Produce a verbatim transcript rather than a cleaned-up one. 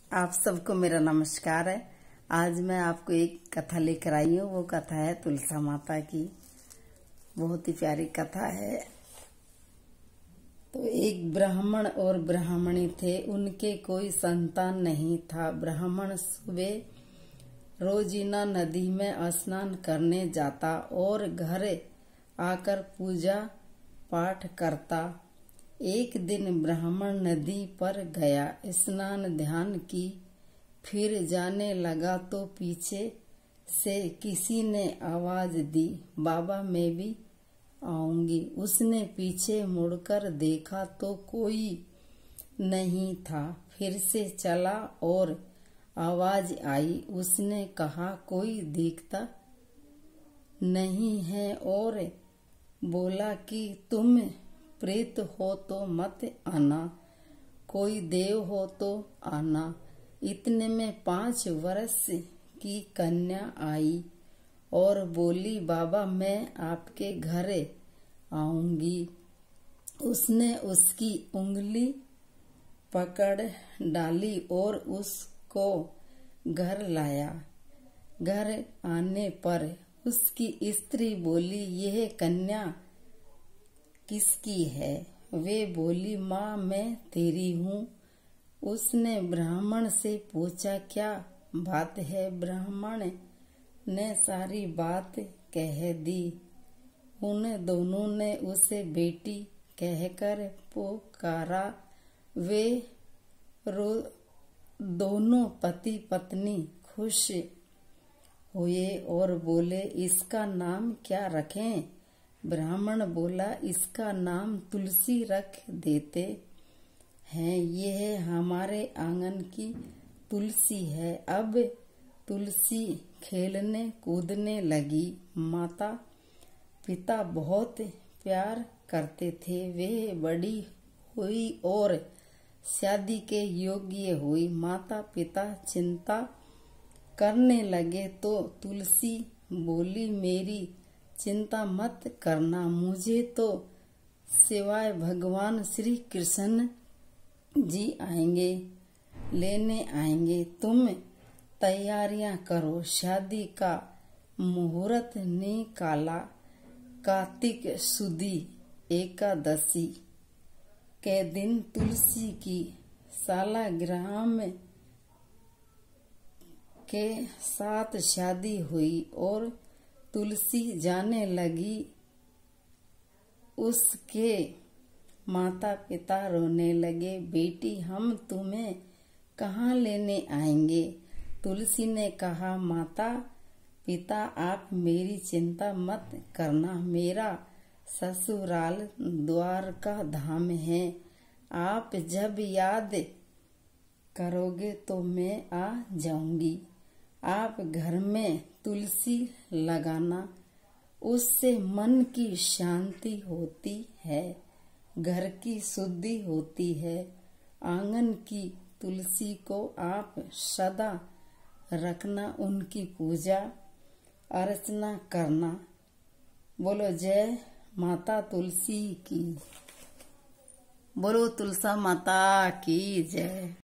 आप सबको मेरा नमस्कार है। आज मैं आपको एक कथा लेकर आई हूँ। वो कथा है तुलसा माता की। बहुत ही प्यारी कथा है। तो एक ब्राह्मण और ब्राह्मणी थे। उनके कोई संतान नहीं था। ब्राह्मण सुबह रोजीना नदी में स्नान करने जाता और घर आकर पूजा पाठ करता। एक दिन ब्राह्मण नदी पर गया, स्नान ध्यान की, फिर जाने लगा तो पीछे से किसी ने आवाज दी, बाबा मैं भी आऊंगी। उसने पीछे मुड़कर देखा तो कोई नहीं था। फिर से चला और आवाज आई। उसने कहा कोई दिखता नहीं है और बोला कि तुम प्रेत हो तो मत आना, कोई देव हो तो आना। इतने में पांच वर्ष की कन्या आई और बोली बाबा मैं आपके घर आऊंगी। उसने उसकी उंगली पकड़ डाली और उसको घर लाया। घर आने पर उसकी स्त्री बोली यह कन्या किसकी है? वे बोली माँ मैं तेरी हूँ। उसने ब्राह्मण से पूछा क्या बात है? ब्राह्मण ने सारी बात कह दी। उन दोनों ने उसे बेटी कहकर पुकारा। वे रो दोनों पति पत्नी खुश हुए और बोले इसका नाम क्या रखें? ब्राह्मण बोला इसका नाम तुलसी रख देते हैं, यह हमारे आंगन की तुलसी है। अब तुलसी खेलने कूदने लगी। माता पिता बहुत प्यार करते थे। वे बड़ी हुई और शादी के योग्य हुई। माता पिता चिंता करने लगे तो तुलसी बोली मेरी चिंता मत करना, मुझे तो सिवाय भगवान श्री कृष्ण जी आएंगे, लेने आएंगे। तुम तैयारियां करो। शादी का मुहूर्त निकाला। कार्तिक सुदी एकादशी के दिन तुलसी की सालागिरह के साथ शादी हुई और तुलसी जाने लगी। उसके माता पिता रोने लगे, बेटी हम तुम्हें कहाँ लेने आएंगे? तुलसी ने कहा माता पिता आप मेरी चिंता मत करना, मेरा ससुराल द्वारका धाम है। आप जब याद करोगे तो मैं आ जाऊंगी। आप घर में तुलसी लगाना, उससे मन की शांति होती है, घर की शुद्धि होती है। आंगन की तुलसी को आप सदा रखना, उनकी पूजा अर्चना करना। बोलो जय माता तुलसी की। बोलो तुलसा माता की जय।